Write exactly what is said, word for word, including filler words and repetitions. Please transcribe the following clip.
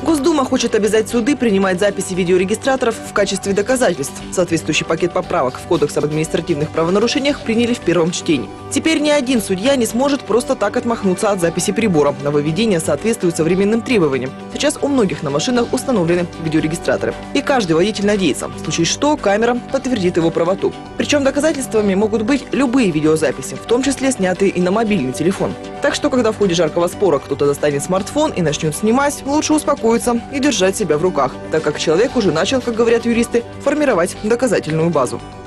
Госдума хочет обязать суды принимать записи видеорегистраторов в качестве доказательств. Соответствующий пакет поправок в Кодекс об административных правонарушениях приняли в первом чтении. Теперь ни один судья не сможет просто так отмахнуться от записи прибора. Нововведение соответствует современным требованиям. Сейчас у многих на машинах установлены видеорегистраторы. И каждый водитель надеется, в случае что камера подтвердит его правоту. Причем доказательствами могут быть любые видеозаписи, в том числе снятые и на мобильный телефон. Так что, когда в ходе жаркого спора кто-то достанет смартфон и начнет снимать, лучше успокоиться и держать себя в руках, так как человек уже начал, как говорят юристы, формировать доказательную базу.